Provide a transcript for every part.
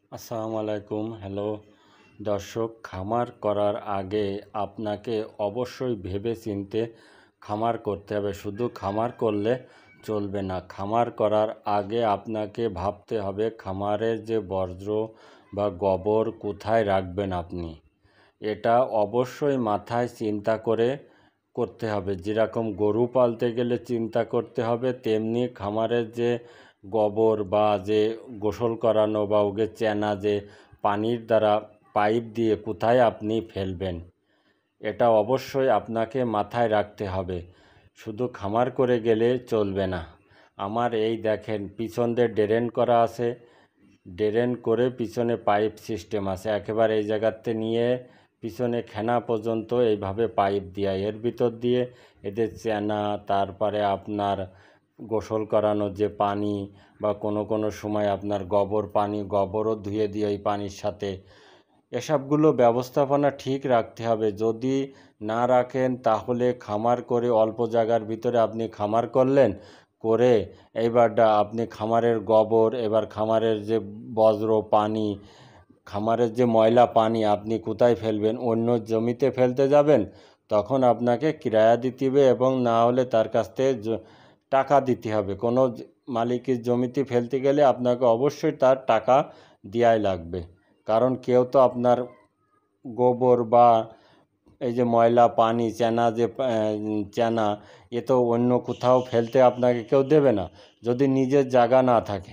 আসসালামু আলাইকুম। হ্যালো দর্শক, খামার করার আগে আপনাকে অবশ্যই ভেবে চিন্তে খামার করতে হবে। শুধু খামার করলে চলবে না। খামার করার আগে আপনাকে ভাবতে হবে খামারের যে বর্জ্য বা গোবর কোথায় রাখবেন আপনি। এটা অবশ্যই মাথায় চিন্তা করে করতে হবে। যেরকম গরু পালতে গেলে চিন্তা করতে হবে, তেমনি খামারের যে গোবর বা যে গোসল করানো বা ওকে চেনা যে পানির দ্বারা পাইপ দিয়ে কোথায় আপনি ফেলবেন, এটা অবশ্যই আপনাকে মাথায় রাখতে হবে। শুধু খামার করে গেলে চলবে না। আমার এই দেখেন পিছন দিয়ে ড্রেন করা আছে, ড্রেন করে পিছনে পাইপ সিস্টেম আছে, একেবারে এই জায়গাতে নিয়ে পিছনে খেনা পর্যন্ত এইভাবে পাইপ দেওয়া। এর ভিতর দিয়ে এদের চেনা, তারপরে আপনার গোসল করানোর যে পানি বা কোনো সময় আপনার গোবরও ধুয়ে দিয়ে ওই পানির সাথে এসবগুলো ব্যবস্থাপনা ঠিক রাখতে হবে। যদি না রাখেন তাহলে খামার করে অল্প জায়গার ভিতরে আপনি খামার করলেন, করে এইবারটা আপনি খামারের গোবর, এবার খামারের যে বজ্র পানি, খামারের যে ময়লা পানি আপনি কোথায় ফেলবেন? অন্য জমিতে ফেলতে যাবেন, তখন আপনাকে কিরায়া দিতে হবে এবং না হলে তার কাছ থেকে টাকা দিতে হবে। কোনো মালিকের জমিতে ফেলতে গেলে আপনাকে অবশ্যই তার টাকা দেওয়াই লাগবে। কারণ কেউ তো আপনার গোবর বা এই যে ময়লা পানি চেনা এ তো অন্য কোথাও ফেলতে আপনাকে কেউ দেবে না যদি নিজের জায়গা না থাকে।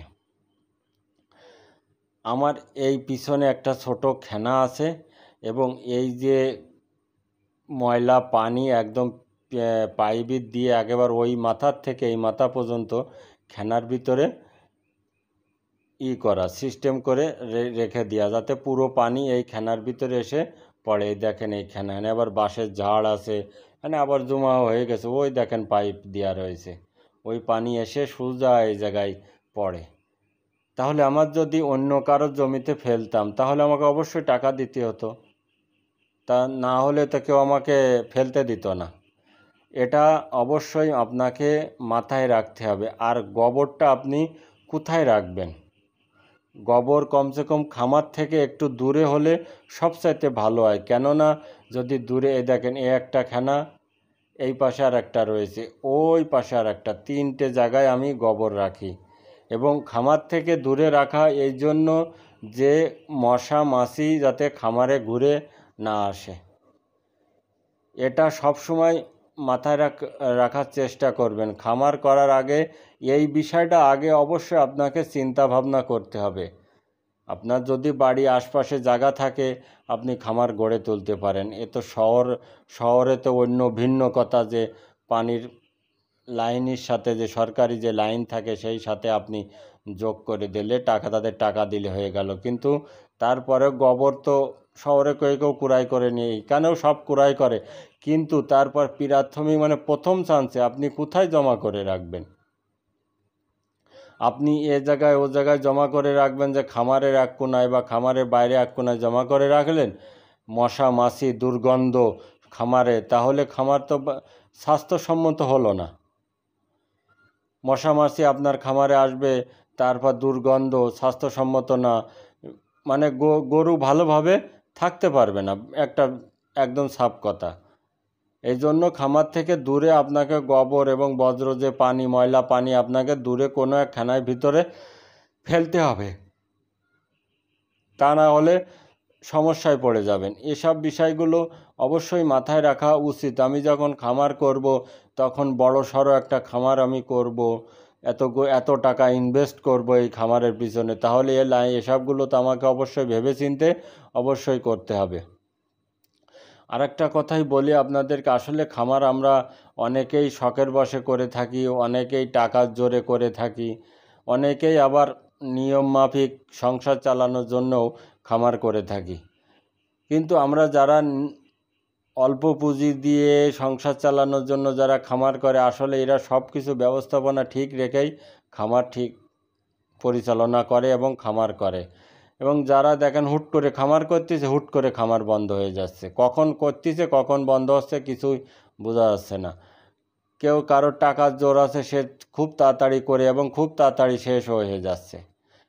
আমার এই পিছনে একটা ছোট খেনা আছে এবং এই যে ময়লা পানি একদম পাইপ দিয়ে একেবারে ওই মাথার থেকে এই মাথা পর্যন্ত খেনার ভিতরে করা সিস্টেম করে রেখে দেওয়া, যাতে পুরো পানি এই খেনার ভিতরে এসে পড়ে। এই দেখেন এই খেনা, আবার বাঁশের ঝাড় আছে, মানে আবার জমা হয়ে গেছে, ওই দেখেন পাইপ দেওয়া রয়েছে, ওই পানি এসে সোজা এই জায়গায় পড়ে। তাহলে আমার যদি অন্য কারোর জমিতে ফেলতাম তাহলে আমাকে অবশ্যই টাকা দিতে হতো, তা না হলে তো কেউ আমাকে ফেলতে দিত না। এটা অবশ্যই আপনাকে মাথায় রাখতে হবে। আর গোবরটা আপনি কোথায় রাখবেন? গোবর কমসে কম খামার থেকে একটু দূরে হলে সবচাইতে ভালো হয়। কেননা যদি দূরে, এই দেখেন এ একটা খানা, এই পাশে আর একটা রয়েছে, ওই পাশে আর একটা, 3টে জায়গায় আমি গোবর রাখি। এবং খামার থেকে দূরে রাখা এই জন্য যে মশা মাছি যাতে খামারে ঘুরে না আসে, এটা সব সময় মাথায় রাখার চেষ্টা করবেন। খামার করার আগে এই বিষয়টা আগে অবশ্যই আপনাকে চিন্তা ভাবনা করতে হবে। আপনার যদি বাড়ি আশপাশে জায়গা থাকে আপনি খামার গড়ে তুলতে পারেন। এ তো শহরে তো অন্য ভিন্ন কথা, যে পানির লাইনের সাথে যে সরকারি যে লাইন থাকে সেই সাথে আপনি যোগ করে দিলে তাদের টাকা দিলে হয়ে গেল। কিন্তু তারপরে গোবর তো শহরে কেউ কুড়াই করে নিয়ে, এখানেও সব কুড়াই করে, কিন্তু তারপর প্রাথমিক মানে প্রথম চান্সে আপনি কোথায় জমা করে রাখবেন? আপনি এ জায়গায় ও জায়গায় জমা করে রাখবেন যে খামারের এক কোনায় বা খামারের বাইরে এক কোনায় জমা করে রাখলেন, মশা মাছি দুর্গন্ধ খামারে, তাহলে খামার তো স্বাস্থ্যসম্মত হলো না। মশা মাছি আপনার খামারে আসবে, তারপর দুর্গন্ধ, স্বাস্থ্যসম্মত না, মানে গরু ভালোভাবে থাকতে পারবে না, একটা একদম সাফ কথা। এই জন্য খামার থেকে দূরে আপনাকে গোবর এবং বজ্র যে পানি, ময়লা পানি আপনাকে দূরে কোনো এক খানার ভিতরে ফেলতে হবে, তা না হলে সমস্যায় পড়ে যাবেন। এসব বিষয়গুলো অবশ্যই মাথায় রাখা উচিত। আমি যখন খামার করব তখন বড় সড়ো একটা খামার আমি করব, এত টাকা ইনভেস্ট করব এই খামারের পিছনে, তাহলে এসবগুলো তো আমাকে অবশ্যই ভেবেচিন্তে অবশ্যই করতে হবে। আরেকটা কথাই বলি আপনাদেরকে, আসলে খামার আমরা অনেকেই শখের বশে করে থাকি, অনেকেই টাকার জোরে করে থাকি, অনেকেই আবার নিয়ম মাফিক সংসার চালানোর জন্যও খামার করে থাকি। কিন্তু আমরা যারা অল্প পুঁজি দিয়ে সংসার চালানোর জন্য যারা খামার করে, আসলে এরা সব কিছু ব্যবস্থাপনা ঠিক রেখেই খামার ঠিক পরিচালনা করে এবং খামার করে। এবং যারা দেখেন হুট করে খামার করতেছে, হুট করে খামার বন্ধ হয়ে যাচ্ছে, কখন করতেছে কখন বন্ধ হচ্ছে কিছুই বোঝা যাচ্ছে না। কারোর টাকার জোর আছে, সে খুব তাড়াতাড়ি করে এবং খুব তাড়াতাড়ি শেষ হয়ে যাচ্ছে।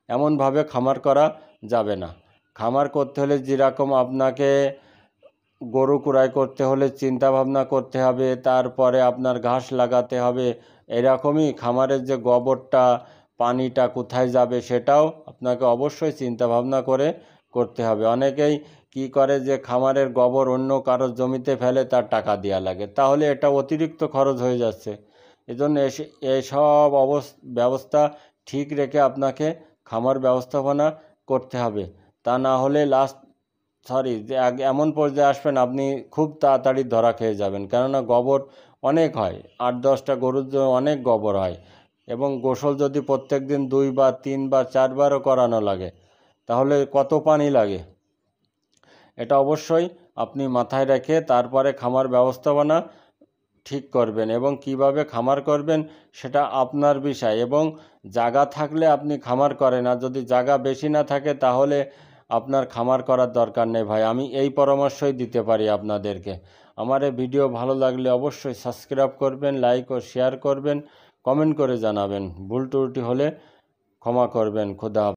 এমনভাবে খামার করা যাবে না। খামার করতে হলে যেরকম আপনাকে গরু কুড়াই করতে হলে চিন্তা ভাবনা করতে হবে, তারপরে আপনার ঘাস লাগাতে হবে, এরকমই খামারের যে গোবরটা পানিটা কোথায় যাবে সেটাও আপনাকে অবশ্যই চিন্তা ভাবনা করে করতে হবে। অনেকেই কি করে যে খামারের গোবর অন্য কারোর জমিতে ফেলে, তার টাকা দেওয়া লাগে, তাহলে এটা অতিরিক্ত খরচ হয়ে যাচ্ছে। এজন্য এসব ব্যবস্থা ঠিক রেখে আপনাকে খামার ব্যবস্থাপনা করতে হবে। তা না হলে যে এমন পর্যায়ে আসবেন আপনি খুব তাড়াতাড়ি ধরা খেয়ে যাবেন। কেননা গোবর অনেক হয়, 8-10টা গরুর জন্য অনেক গোবর হয়, এবং গোসল যদি প্রত্যেক দিন 2 বা 3 বা 4 বারও করানো লাগে, তাহলে কত পানি লাগে। এটা অবশ্যই আপনি মাথায় রেখে তারপরে খামার ব্যবস্থাপনা ঠিক করবেন, এবং কিভাবে খামার করবেন সেটা আপনার বিষয়। এবং জায়গা থাকলে আপনি খামার করেন, আর যদি জায়গা বেশি না থাকে তাহলে আপনার খামার করার দরকার নেই ভাই। আমি এই পরামর্শই দিতে পারি আপনাদেরকে। আমার এই ভিডিও ভালো লাগলে অবশ্যই সাবস্ক্রাইব করবেন, লাইক ও শেয়ার করবেন, কমেন্ট করে জানাবেন। ভুল ত্রুটি হলে ক্ষমা করবেন। খোদা হাফেজ।